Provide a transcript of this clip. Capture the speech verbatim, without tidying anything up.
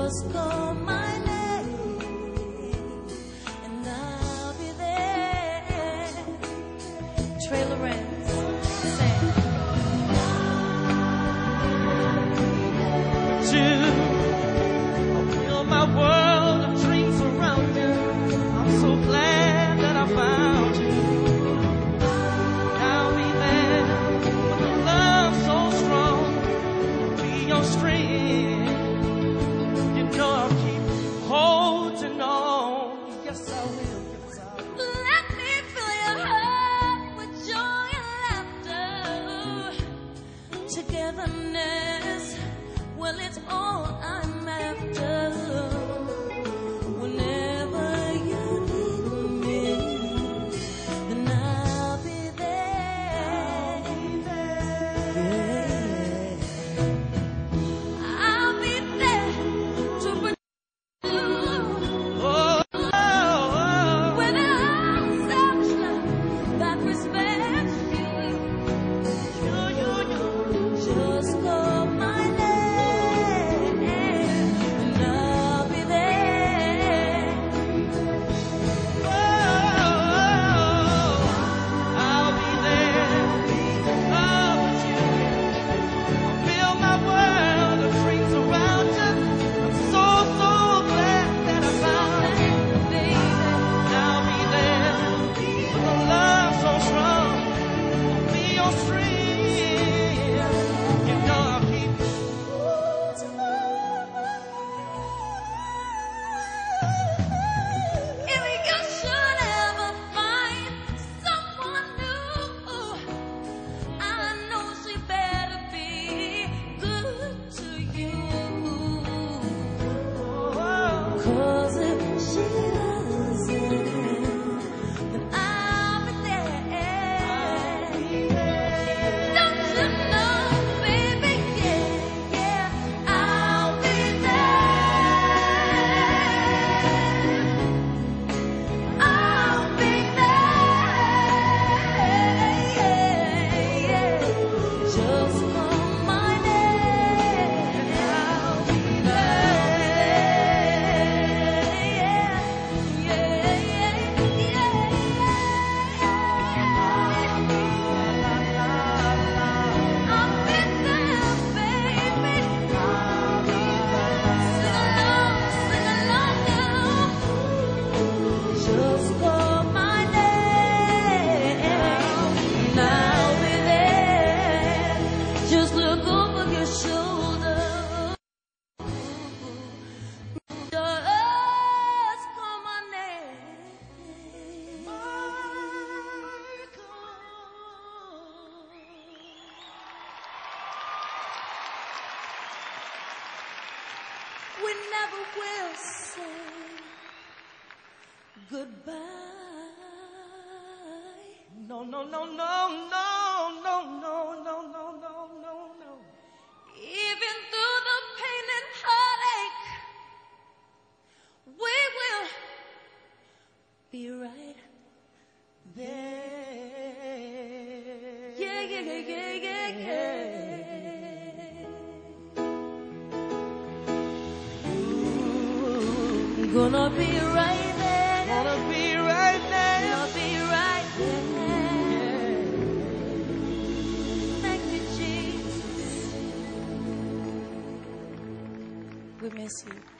Just call my name and I'll be there. Trey Lorenz, sing. You fill my world of dreams around you. I'm so glad that I found you. I'll be there with a love so strong. Be your strength. You know I'll keep holding on. Yes, I will. Yes, I will. Let me fill your heart with joy and laughter. Togetherness, well, it's all I'm after. Whenever you need me, then I'll be there. Yeah. I'll be there to protect you. Oh, oh, oh. With arms outstretched that respect you. You, you, you. Just call my name and I'll be there. Oh, I'll be there. Oh, with you. Fill my world of dreams around you. I'm so, so glad that I found you. I'll be there with a love so strong. I'll be your strength. You know I'll keep If you should ever find someone new, I know she better be good to you. Cause if she doesn't, then I'll be there. Don't you know, baby, yeah, yeah, I'll be there. I'll be there. Just call my name and I'll be Just call my name and I'll be there. Just look over your shoulder. Just call my name. We never will say goodbye. no, no, no, no, no, no, no, no, no, no, no, no, no. Even through the pain and heartache, we will be right There. Yeah, yeah, yeah, yeah, yeah, yeah. Gonna be right there. Gonna be right there. Gonna be right there. Thank you, Jesus. We miss you.